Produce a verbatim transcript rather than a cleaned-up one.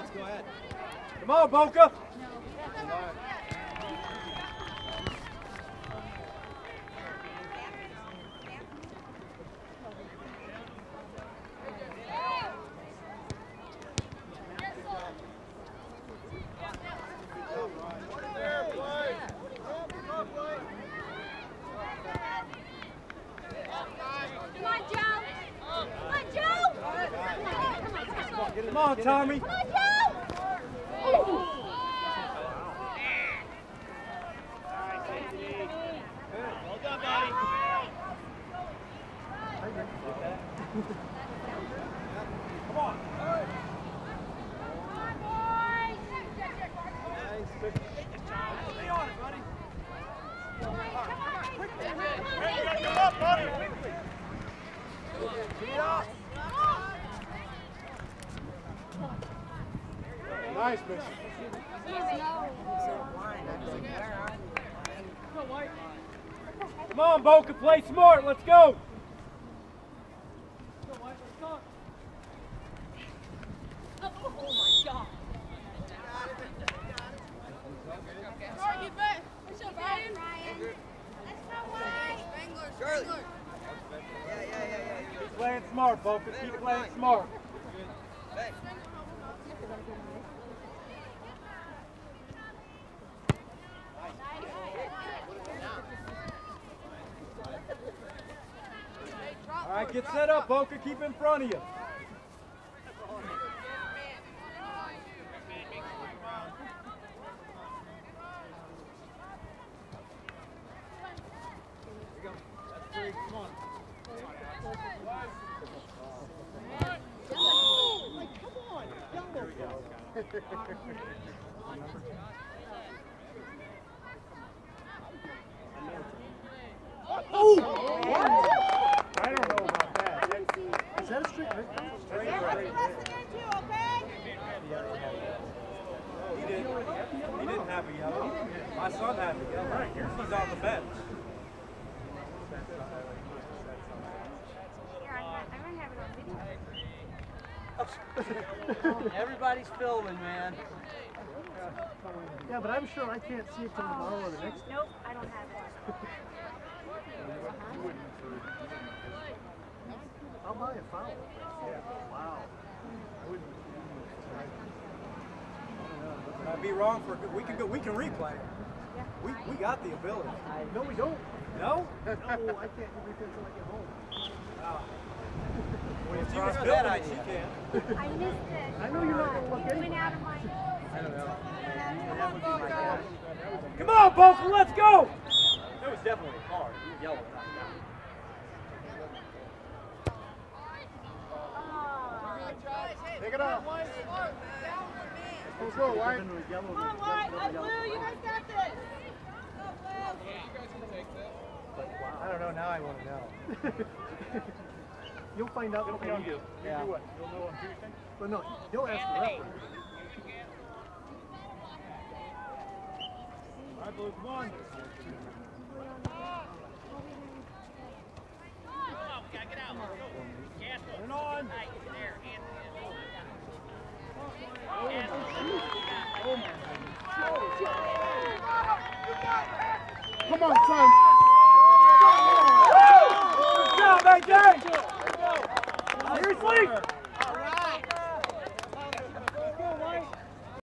Go ahead. Come on, Boca. Come on, Tommy. Come on, Joe! Well done, buddy. Come on. Stay on it, buddy. Hey, you gotta come up, buddy. Quickly. Yeah. Nice, Bishop. Come on, Boca, play smart. Let's go. Keep playing smart, Boca. Keep playing smart. All right, get set up, Boca. Keep in front of you. Oh! I don't know about that. Is that a straight red? Straight red. He didn't. He didn't have a yellow. My son had a yellow. He's on the bench. Everybody's filming, man. Yeah, but I'm sure I can't see it till tomorrow or the next day. Nope, I don't have it. I'll buy a foul. Yeah. Wow. I'd be wrong for we can go. We can replay it. We we got the ability. No, we don't. No? No, I can't do replay until I get home. Oh. Well, If you you was that building it, idea. you can. I missed it. I know you're not going to look It went anyway. out of my... I don't know. That would be my guess. Come on, Boca, let's go! It was definitely a card. He was yellow. Take it off. Let's go, White. Come on, White. Up blue. You guys got this. I don't know. Now I want to know. You'll find out what we do. You Yeah. do what? You'll know on Tuesday? But no, you'll ask the referee. All right, Blues, one. Turn on. Come on, son.